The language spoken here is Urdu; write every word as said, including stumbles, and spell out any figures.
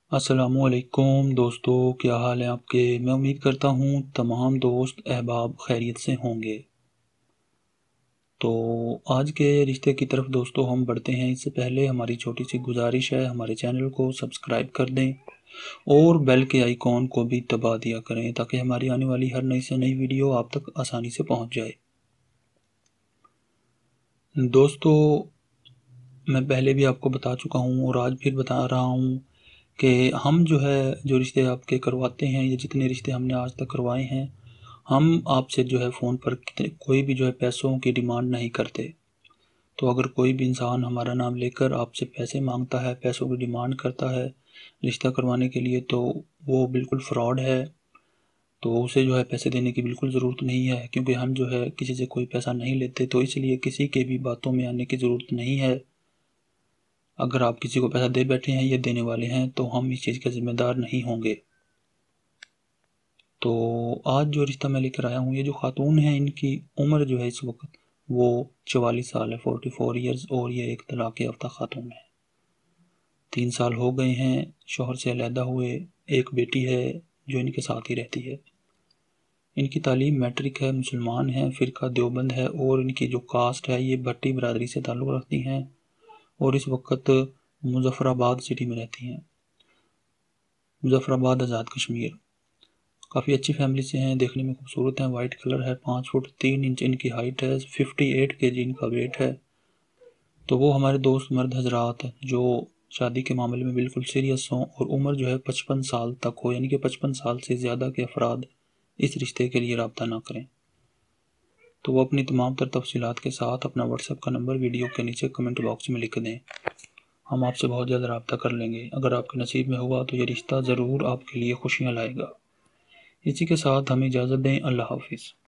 السلام علیکم دوستو، کیا حال ہے آپ کے؟ میں امید کرتا ہوں تمام دوست احباب خیریت سے ہوں گے۔ تو آج کے رشتے کی طرف دوستو ہم بڑھتے ہیں۔ اس سے پہلے ہماری چھوٹی سی گزارش ہے، ہمارے چینل کو سبسکرائب کر دیں اور بیل کے آئیکن کو بھی دبا دیا کریں تاکہ ہماری آنے والی ہر نئی سے نئی ویڈیو آپ تک آسانی سے پہنچ جائے۔ دوستو میں پہلے بھی آپ کو بتا چکا ہوں اور آج پھر بتا رہا ہوں کہ ہم جو ہے جو رشتے آپ کے کرواتے ہیں یا جتنے رشتے ہم نے آج تک کروائے ہیں، ہم آپ سے جو ہے فون پر کوئی بھی جو ہے پیسوں کی ڈیمانڈ نہیں کرتے۔ تو اگر کوئی بھی انسان ہمارا نام لے کر آپ سے پیسے مانگتا ہے، پیسوں کی ڈیمانڈ کرتا ہے رشتہ کروانے کے لیے، تو وہ بالکل فراڈ ہے۔ تو اسے جو ہے پیسے دینے کی بالکل ضرورت نہیں ہے، کیونکہ ہم جو ہے کسی سے کوئی پیسہ نہیں لیتے، تو اس لیے کسی کے بھی باتوں میں آنے کی ضرورت نہیں ہے۔ اگر آپ کسی کو پیسہ دے بیٹھے ہیں یا دینے والے ہیں تو ہم اس چیز کے ذمہ دار نہیں ہوں گے۔ تو آج جو رشتہ میں لے کر آیا ہوں، یہ جو خاتون ہیں ان کی عمر جو ہے اس وقت وہ چوالیس سال ہے، فورٹی فور ایئرز، اور یہ ایک طلاق یافتہ خاتون ہے۔ تین سال ہو گئے ہیں شوہر سے علیحدہ ہوئے، ایک بیٹی ہے جو ان کے ساتھ ہی رہتی ہے۔ ان کی تعلیم میٹرک ہے، مسلمان ہیں، فرقہ دیوبند ہے، اور ان کی جو کاسٹ ہے یہ بھٹی برادری سے تعلق رکھتی ہیں اور اس وقت مظفر آباد سٹی میں رہتی ہیں، مظفر آباد آزاد کشمیر۔ کافی اچھی فیملی سے ہیں، دیکھنے میں خوبصورت ہیں، وائٹ کلر ہے، پانچ فٹ تین انچ ان کی ہائٹ ہے، ففٹی ایٹ کے جی ان کا ویٹ ہے۔ تو وہ ہمارے دوست مرد حضرات جو شادی کے معاملے میں بالکل سیریس ہوں اور عمر جو ہے پچپن سال تک ہو، یعنی کہ پچپن سال سے زیادہ کے افراد اس رشتے کے لیے رابطہ نہ کریں، تو وہ اپنی تمام تر تفصیلات کے ساتھ اپنا واٹس ایپ کا نمبر ویڈیو کے نیچے کمنٹ باکس میں لکھ دیں۔ ہم آپ سے بہت جلد رابطہ کر لیں گے۔ اگر آپ کے نصیب میں ہوا تو یہ رشتہ ضرور آپ کے لیے خوشیاں لائے گا۔ اسی کے ساتھ ہمیں اجازت دیں۔ اللہ حافظ۔